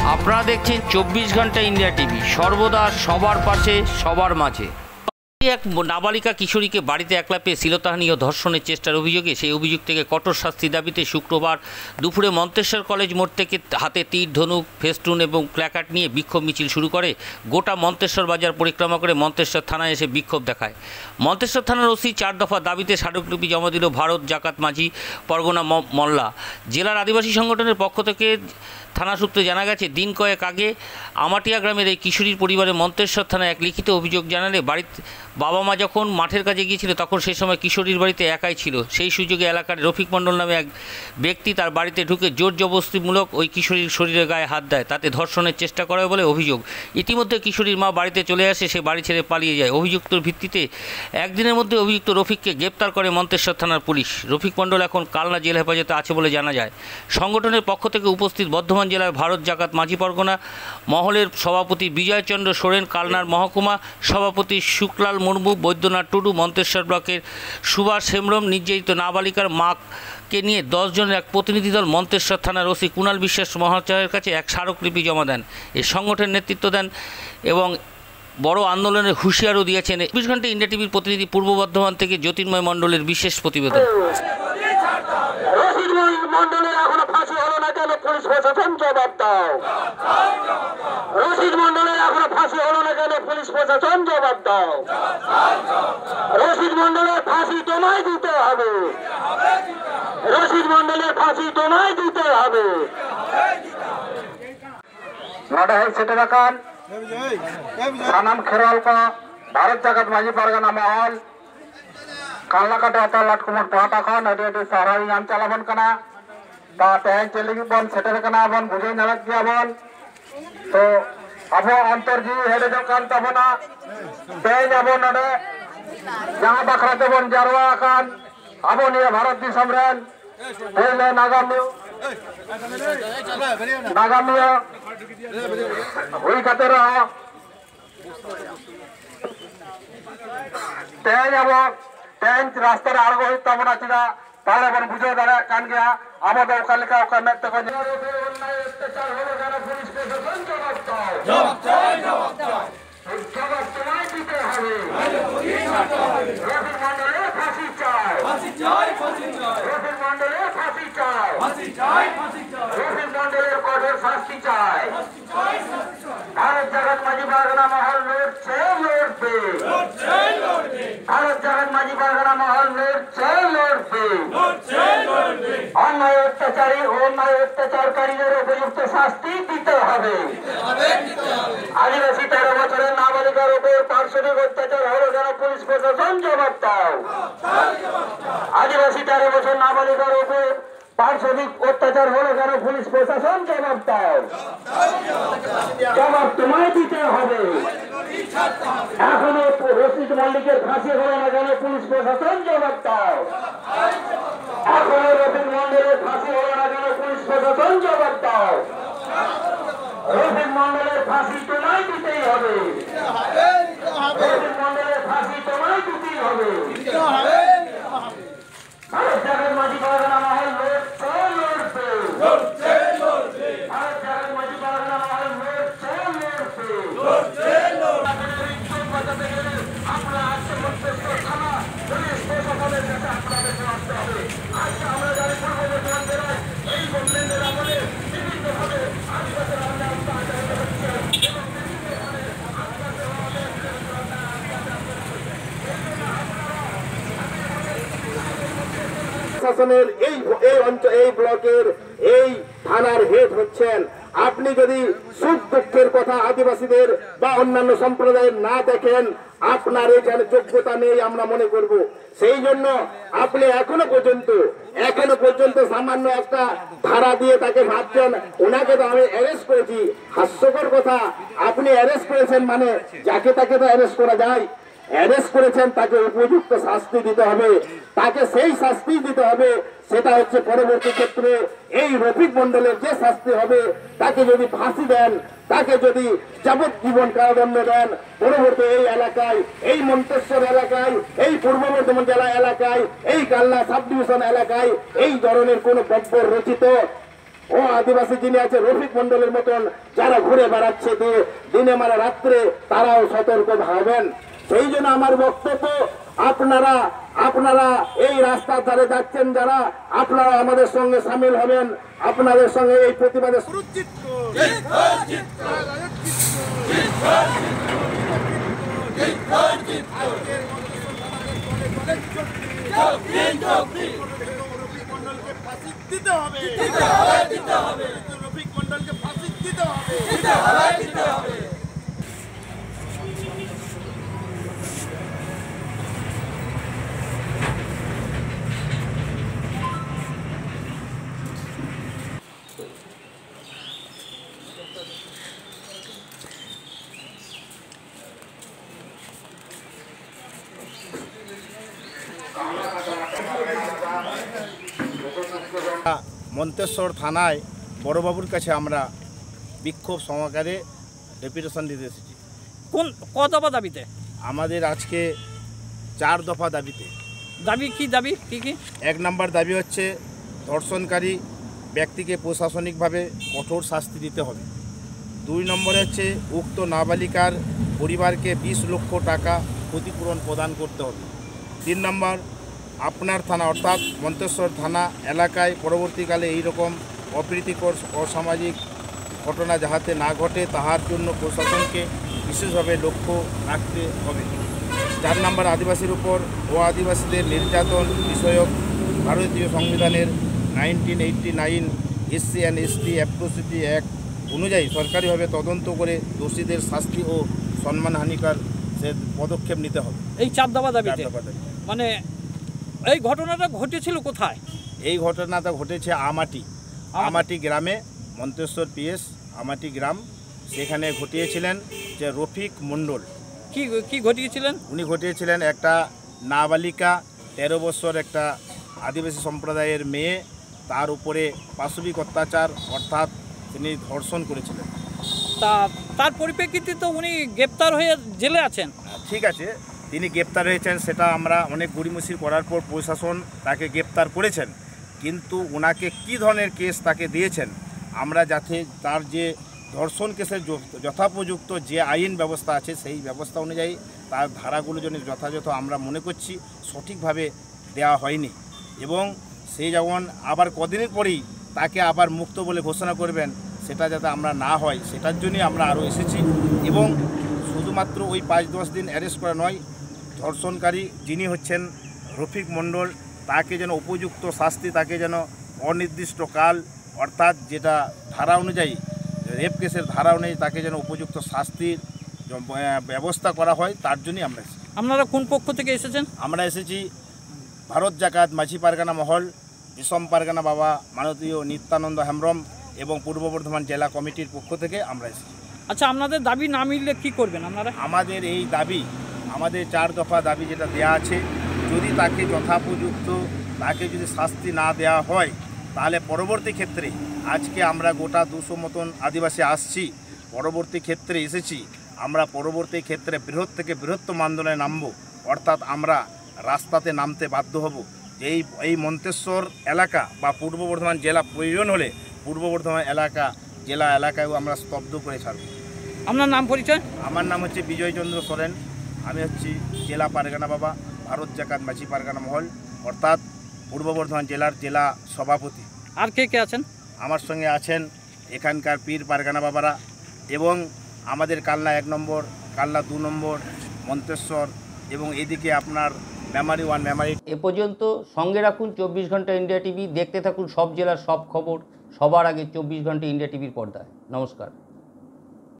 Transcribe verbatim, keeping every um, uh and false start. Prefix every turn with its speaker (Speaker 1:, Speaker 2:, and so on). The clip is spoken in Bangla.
Speaker 1: আপনারা দেখছেন চব্বিশ ঘন্টা ইন্ডিয়া টিভি, সর্বদা সবার পাশে সবার মাঝে। এক নাবালিকা কিশোরীকে বাড়িতে একলা পেয়ে শ্লীলতাহানি ও ধর্ষণের চেষ্টার অভিযোগে সেই অভিযোগ থেকে কঠোর শাস্তি দাবিতে শুক্রবার দুপুরে মন্তেশ্বর কলেজ মোড় থেকে হাতে তীর, ধনুক, ফেস্টুন এবং প্ল্যাকার্ড নিয়ে বিক্ষোভ মিছিল শুরু করে গোটা মন্তেশ্বর বাজার পরিক্রমা করে মন্তেশ্বর থানায় এসে বিক্ষোভ দেখায়। মন্তেশ্বর থানার ওসি চার দফা দাবিতে স্মারকলিপি জমা দিল ভারত জাকাত মাঝি পরগনা মল্লা। জেলার আদিবাসী সংগঠনের পক্ষ থেকে থানা সূত্রে জানা গেছে, দিন কয়েক আগে আমাটিয়া গ্রামের এই কিশোরীর পরিবারে মন্তেশ্বর থানায় এক লিখিত অভিযোগ জানালে বাড়িতে বাবা মা যখন মাঠের কাজে গিয়েছিল তখন সেই সময় কিশোরীর বাড়িতে একাই ছিল। সেই সুযোগে এলাকার রফিক মণ্ডল নামে এক ব্যক্তি তার বাড়িতে ঢুকে জোর জবরদস্তিমূলক ওই কিশোরীর শরীরে গায়ে হাত দেয়, তাতে ধর্ষণের চেষ্টা করে বলে অভিযোগ। ইতিমধ্যে কিশোরীর মা বাড়িতে চলে আসে, সে বাড়ি ছেড়ে পালিয়ে যায়। অভিযুক্তর ভিত্তিতে একদিনের মধ্যে অভিযুক্ত রফিককে গ্রেপ্তার করে মন্তেশ্বর থানার পুলিশ। রফিক মণ্ডল এখন কালনা জেল হেফাজতে আছে বলে জানা যায়। সংগঠনের পক্ষ থেকে উপস্থিত বর্ধমান জেলার ভারত জাকাত মাঝি পরগনা মহলের সভাপতি বিজয়চন্দ্র সোরেন, কালনার মহকুমা সভাপতি শুক্লাল মুর্মু, বৈদ্যনাথ টুডু, মন্তেশ্বর ব্লকের সুভাষ হেমব্রম, নির্যাতিত নাবালিকার মাকে নিয়ে দশ জনের এক প্রতিনিধি দল মন্তেশ্বর থানার ওসি কুণাল বিশ্বাস মহাশয়ের কাছে এক স্মারকলিপি জমা দেন। এই সংগঠনের নেতৃত্ব দেন এবং বড় আন্দোলনের হুঁশিয়ারও দিয়েছেন। চব্বিশ ঘন্টা ইন্ডিয়া টিভির প্রতিনিধি পূর্ব বর্ধমান থেকে জ্যোতির্ময় মণ্ডলের বিশেষ প্রতিবেদন।
Speaker 2: পুলিশ প্রশাসন জবাব দাও। রশিদ মন্ডলের এখনো ফাঁসি হলো না কেন? পুলিশ প্রশাসন জবাব দাও। রশিদ মন্ডলের ফাঁসি তোমায় দিতে হবে। রশিদ মন্ডলের ফাঁসি তোমায় দিতে হবে। নডাই সেটাকান সানাম খেরওয়ালকা ভারত জাগাত মাঝি পারগানা মহল কালনাকাটা অতালাট কুমার পাহাটাখন এটি এটি সারাই নাম চালাবন কানা तेज चली बन सेटर बन बुझे नालक गया बन तो अब अंतरजी हेडे जो कान तबना तेज अब नडे जहां बखराते बन जारवा कान अब निया भारत दिसम रेन पहले नागामी नागामी हुई खाते रहा तेज अब तेज रास्ते आड़गो हुई तबना चिदा তাহলে এখন বুঝে দাঁড়া কান গিয়া আমাদের ওখানকার ওখানে মেতে করে অন্যায় অত্যাচার হলো কেন? পুলিশ প্রশাসন জবাব দাও। জবাব চাই, জবাব চাই। জবাব তোমায় দিতে হবে। রফিক মন্ডলের ফাঁসি চাই। ফাঁসি চাই, ফাঁসি চাই। রফিক মন্ডলের ফাঁসি চাই। ফাঁসি চাই, ফাঁসি চাই। রফিক মন্ডলের কঠোর শাস্তি চাই। ফাঁসি চাই, শাস্তি চাই। ভারত জাগাত মাঝি পারগনা মহল লড়ছে, লড়বে। লড়ছে, লড়বে। ভারত জাগাত মাঝি পারগনা মহল লড়ছে, লড়বে। অন্যায় অত্যাচারী অন্যায় অত্যাচারকারীদের উপযুক্ত শাস্তি দিতে হবে। আদিবাসী তেরো বছরের নাবালিকার উপর পার্শ্ববিক অত্যাচার হলো কেন? পুলিশ প্রশাসন জবাব দাও। আদিবাসী তেরো বছর নাবালিকার উপর পার্শ্ববিক অত্যাচার হলো কেন? পুলিশ প্রশাসন জবাব দাও। জবাব তোমায় দিতে হবে। এখনো রশিদ মল্লিকের ফাঁসি হলো না কেন? পুলিশ প্রশাসন জবাব দাও। এখনো রফিক মন্ডলের ফাঁসি হলো না কেন? পুলিশ প্রশাসন জবাব দাও। রফিক মন্ডলের ফাঁসি তোমায় দিতেই হবে। রফিক মন্ডলের ফাঁসি তোমায় দিতেই হবে। ভারত জাগাত মাঝি পারগনা মহল লড়ছে, লড়বে। ভারত জাগাত মাঝি পারগনা মহল লড়ছে, লড়বে। বাঁচাতে গেলে আমরা আজকে মন্তেশ্বর থানা পুলিশ প্রশাসনের কাছে আপনাদের আসতে হবে। আজকে আমরা জানি পূর্ব বর্ধমান জেলায় এই গভর্নমেন্টের আমলে বিভিন্নভাবে আদিবাসীর অন্যায় অত্যাচার হচ্ছে এবং বিভিন্নভাবে প্রশাসনের এই এই অঞ্চল এই ব্লকের এই থানার হেড হচ্ছেন। আপনি যদি সুখ দুঃখের কথা আদিবাসীদের বা অন্যান্য সম্প্রদায়ের না দেখেন, আপনার এখানে যোগ্যতা নেই আমরা মনে করব। সেই জন্য আপনি এখনো পর্যন্ত এখনো পর্যন্ত সামান্য একটা ধারা দিয়ে তাকে ভাবছেন ওনাকে তো আমি অ্যারেস্ট করেছি। হাস্যকর কথা, আপনি অ্যারেস্ট করেছেন মানে যাকে তাকে তো অ্যারেস্ট করা যায়। অ্যারেস্ট করেছেন তাকে উপযুক্ত শাস্তি দিতে হবে, তাকে সেই শাস্তি দিতে হবে। সেটা হচ্ছে পরবর্তী ক্ষেত্রে এই রফিক মন্ডলের যে শাস্তি হবে, তাকে যদি ফাঁসি দেন, তাকে যদি যাবজ্জীবন কারাদণ্ড দেন, পরবর্তী এই এলাকায় এই মন্তেশ্বর এলাকায় এই পূর্ব বর্ধমান জেলা এলাকায় এই কালনা সাব ডিভিশন এলাকায় এই ধরনের কোন বব্বর রচিত ও আদিবাসী যিনি আছে রফিক মন্ডলের মতন যারা ঘুরে বেড়াচ্ছে দিনে মানে রাত্রে, তারাও সতর্ক হবেন। সেই জন্য আমার বক্তব্য, আপনারা আপনারা এই রাস্তার ধারে যাচ্ছেন যারা, আপনারা আমাদের সঙ্গে সামিল হবেন, আপনাদের সঙ্গে এই প্রতিবাদে
Speaker 3: দিতে হবে, দিতে হবে, রফিক মন্ডলকে ফাঁসি দিতে হবে, দিতে হবে।
Speaker 4: মন্তেশ্বর থানায় বড়বাবুর কাছে আমরা বিক্ষোভ সমাকারে ডেপুটেশন দিতে এসেছি।
Speaker 5: কোন ক দফা দাবিতে?
Speaker 4: আমাদের আজকে চার দফা দাবিতে।
Speaker 5: দাবি কি দাবি কি কি?
Speaker 4: এক নম্বর দাবি হচ্ছে ধর্ষণকারী ব্যক্তিকে প্রশাসনিকভাবে কঠোর শাস্তি দিতে হবে। দুই নম্বরে হচ্ছে উক্ত নাবালিকার পরিবারকে বিশ লক্ষ টাকা ক্ষতিপূরণ প্রদান করতে হবে। তিন নম্বর, আপনার থানা অর্থাৎ মন্তেশ্বর থানা এলাকায় পরবর্তীকালে এই রকম অপ্রীতিকর অসামাজিক ঘটনা যাহাতে না ঘটে তাহার জন্য প্রশাসনকে বিশেষভাবে লক্ষ্য রাখতে হবে। চার নম্বর, আদিবাসীর উপর ও আদিবাসীদের নির্যাতন বিষয়ক ভারতীয় সংবিধানের nineteen eighty nine SC and ST atrocity act অনুযায়ী সরকারিভাবে তদন্ত করে দোষীদের শাস্তি ও সম্মানহানিকর সে পদক্ষেপ নিতে হবে।
Speaker 5: এই চার দফা
Speaker 4: চার
Speaker 5: দাবিতে
Speaker 4: দফা দাবি।
Speaker 5: মানে এই ঘটনাটা ঘটেছিল কোথায়?
Speaker 4: এই ঘটনাটা ঘটেছে আমাটি আমাটি গ্রামে, মন্তেশ্বর পিএস আমাটি গ্রাম। সেখানে ঘটিয়েছিলেন যে রফিক মণ্ডল।
Speaker 5: কি কি ঘটিয়েছিলেন?
Speaker 4: উনি ঘটিয়েছিলেন একটা নাবালিকা তেরো বছর একটা আদিবাসী সম্প্রদায়ের মেয়ে, তার উপরে পাশবিক অত্যাচার অর্থাৎ তিনি ধর্ষণ করেছিলেন।
Speaker 5: তা তার পরিপ্রেক্ষিতে তো উনি গ্রেপ্তার হয়ে জেলে আছেন।
Speaker 4: ঠিক আছে, তিনি গ্রেপ্তার হয়েছেন, সেটা আমরা অনেক গড়িমসির করার পর প্রশাসন তাকে গ্রেপ্তার করেছেন, কিন্তু ওনাকে কি ধরনের কেস তাকে দিয়েছেন আমরা যাতে তার যে ধর্ষণ কেসের যথোপযুক্ত যে আইন ব্যবস্থা আছে সেই ব্যবস্থা অনুযায়ী তার ধারাগুলো যেন যথাযথ আমরা মনে করছি সঠিকভাবে দেওয়া হয়নি, এবং সেই যেমন আবার কদিনের পরেই তাকে আবার মুক্ত বলে ঘোষণা করবেন সেটা যাতে আমরা না হয় সেটার জন্যই আমরা আরও এসেছি। এবং শুধুমাত্র ওই পাঁচ দশ দিন অ্যারেস্ট করা নয়, ধর্ষণকারী যিনি হচ্ছেন রফিক মণ্ডল তাকে যেন উপযুক্ত শাস্তি, তাকে যেন অনির্দিষ্টকাল অর্থাৎ যেটা ধারা অনুযায়ী রেপ কেসের ধারা অনুযায়ী তাকে যেন উপযুক্ত শাস্তির ব্যবস্থা করা হয়, তার জন্যই আমরা এসেছি।
Speaker 5: আপনারা কোন পক্ষ থেকে এসেছেন?
Speaker 4: আমরা এসেছি ভারত জাকাত মাঝি পারগানা মহল, বিষম পারগানা বাবা মাননীয় নিত্যানন্দ হেমব্রম এবং পূর্ব বর্ধমান জেলা কমিটির পক্ষ থেকে আমরা এসেছি।
Speaker 5: আচ্ছা, আপনাদের দাবি না মিললে কি করবেন আপনারা?
Speaker 4: আমাদের এই দাবি, আমাদের চার দফা দাবি যেটা দেয়া আছে, যদি তাকে যথাপযুক্ত তাকে যদি শাস্তি না দেওয়া হয় তাহলে পরবর্তী ক্ষেত্রে আজকে আমরা গোটা দুশো মতন আদিবাসী আসছি, পরবর্তী ক্ষেত্রে এসেছি আমরা পরবর্তী ক্ষেত্রে বৃহৎ থেকে বৃহত্তম আন্দোলনে নামব, অর্থাৎ আমরা রাস্তাতে নামতে বাধ্য হব। এই এই মন্তেশ্বর এলাকা বা পূর্ব বর্ধমান জেলা প্রয়োজন হলে পূর্ব বর্ধমান এলাকা জেলা এলাকায়ও আমরা স্তব্ধ করে ছাড়ব।
Speaker 5: আপনার নাম পরিচয়?
Speaker 4: আমার নাম হচ্ছে বিজয়চন্দ্র সোরেন, আমি হচ্ছি জেলা পারগানা বাবা ভারত জাকাত মাঝি পারগানা মহল অর্থাৎ পূর্ব বর্ধমান জেলার জেলা সভাপতি।
Speaker 5: আর কে কে আছেন?
Speaker 4: আমার সঙ্গে আছেন এখানকার পীর পারগানা বাবারা এবং আমাদের কালনা এক নম্বর, কালনা দু নম্বর, মন্তেশ্বর এবং এদিকে আপনার মেমারি ওয়ান, মেমারি।
Speaker 1: এ পর্যন্ত সঙ্গে রাখুন চব্বিশ ঘন্টা ইন্ডিয়া টিভি, দেখতে থাকুন সব জেলার সব খবর সবার আগে চব্বিশ ঘন্টা ইন্ডিয়া টিভির পর্দায়। নমস্কার।